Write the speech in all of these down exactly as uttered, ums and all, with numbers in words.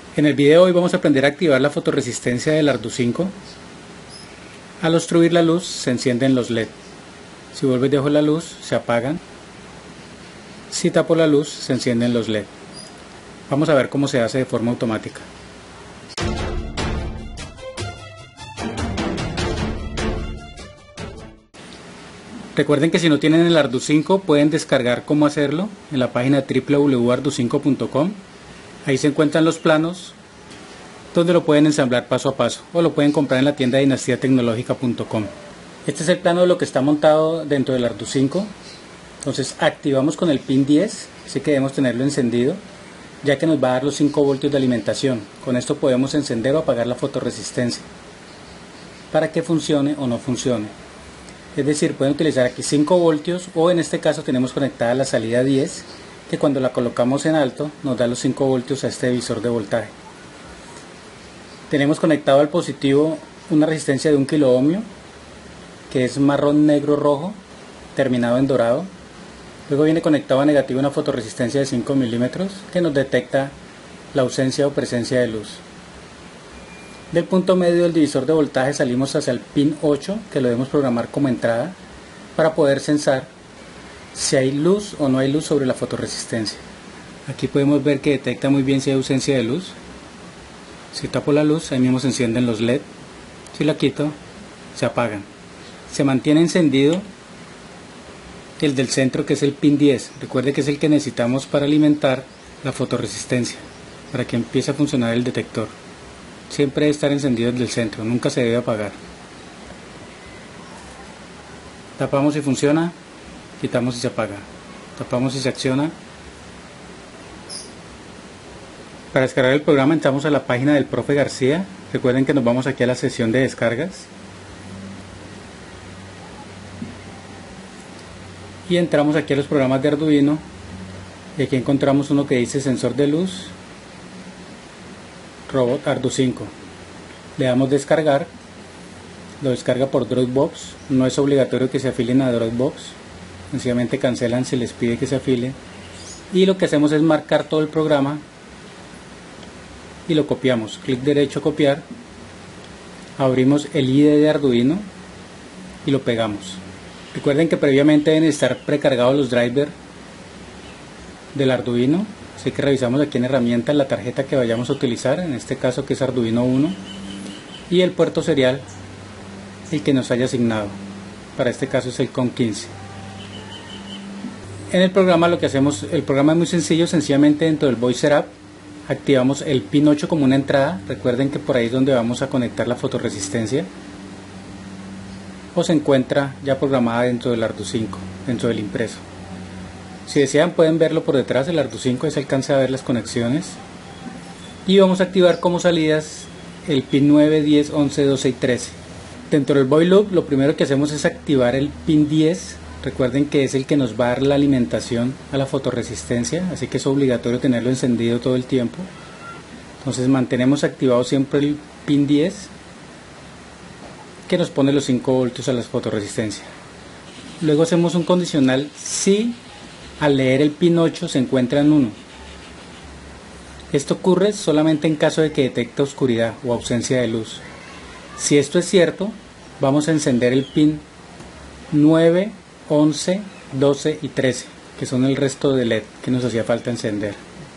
En el video de hoy vamos a aprender a activar la fotorresistencia del Ardu cinco. Al obstruir la luz se encienden los L E D. Si vuelvo y dejo la luz se apagan. Si tapo la luz se encienden los L E D. Vamos a ver cómo se hace de forma automática. Recuerden que si no tienen el Ardu cinco pueden descargar cómo hacerlo en la página w w w punto ardu cinco punto com. Ahí se encuentran los planos donde lo pueden ensamblar paso a paso, o lo pueden comprar en la tienda dinastía tecnológica punto com. Este es el plano de lo que está montado dentro del Ardu cinco. Entonces activamos con el pin diez, así que debemos tenerlo encendido, ya que nos va a dar los cinco voltios de alimentación. Con esto podemos encender o apagar la fotorresistencia para que funcione o no funcione. Es decir, pueden utilizar aquí cinco voltios, o en este caso tenemos conectada la salida diez, que cuando la colocamos en alto nos da los cinco voltios a este divisor de voltaje. Tenemos conectado al positivo una resistencia de un kilo ohmio, que es marrón negro rojo terminado en dorado. Luego viene conectado a negativo una fotorresistencia de cinco milímetros que nos detecta la ausencia o presencia de luz. Del punto medio del divisor de voltaje salimos hacia el pin ocho, que lo debemos programar como entrada para poder censar si hay luz o no hay luz sobre la fotorresistencia. Aquí podemos ver que detecta muy bien si hay ausencia de luz. Si tapo la luz, ahí mismo se encienden los L E D. Si la quito, se apagan. Se mantiene encendido el del centro, que es el pin diez. Recuerde que es el que necesitamos para alimentar la fotorresistencia, para que empiece a funcionar el detector. Siempre debe estar encendido el del centro, nunca se debe apagar. Tapamos y funciona, quitamos y se apaga. Tapamos y se acciona. Para descargar el programa entramos a la página del profe García. Recuerden que nos vamos aquí a la sección de descargas y entramos aquí a los programas de Arduino, y aquí encontramos uno que dice sensor de luz, robot Ardu cinco. Le damos descargar, lo descarga por Dropbox. No es obligatorio que se afilen a Dropbox, sencillamente cancelan si les pide que se afilen, y lo que hacemos es marcar todo el programa y lo copiamos. Clic derecho, copiar, abrimos el I D E de Arduino y lo pegamos. Recuerden que previamente deben estar precargados los drivers del Arduino, así que revisamos aquí en herramientas la tarjeta que vayamos a utilizar, en este caso que es Arduino uno, y el puerto serial el que nos haya asignado. Para este caso es el COM quince. En el programa lo que hacemos, el programa es muy sencillo. Sencillamente dentro del Void Setup activamos el pin ocho como una entrada. Recuerden que por ahí es donde vamos a conectar la fotorresistencia, o se encuentra ya programada dentro del Ardu cinco, dentro del impreso. Si desean pueden verlo por detrás. El Ardu cinco ahí se alcanza a ver las conexiones, y vamos a activar como salidas el pin nueve, diez, once, doce y trece. Dentro del Void Loop lo primero que hacemos es activar el pin diez. Recuerden que es el que nos va a dar la alimentación a la fotorresistencia, así que es obligatorio tenerlo encendido todo el tiempo. Entonces mantenemos activado siempre el pin diez, que nos pone los cinco voltios a la fotorresistencia. Luego hacemos un condicional si al leer el pin ocho se encuentra en uno. Esto ocurre solamente en caso de que detecte oscuridad o ausencia de luz. Si esto es cierto, vamos a encender el pin nueve, once, doce y trece, que son el resto de L E D que nos hacía falta encender.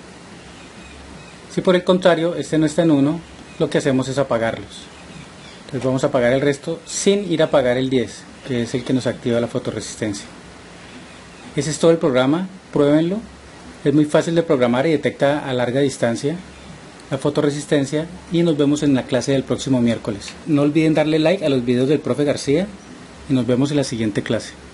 Si por el contrario este no está en uno, lo que hacemos es apagarlos. Entonces vamos a apagar el resto sin ir a apagar el diez, que es el que nos activa la fotorresistencia. Ese es todo el programa, pruébenlo. Es muy fácil de programar y detecta a larga distancia la fotorresistencia, y nos vemos en la clase del próximo miércoles. No olviden darle like a los videos del profe García y nos vemos en la siguiente clase.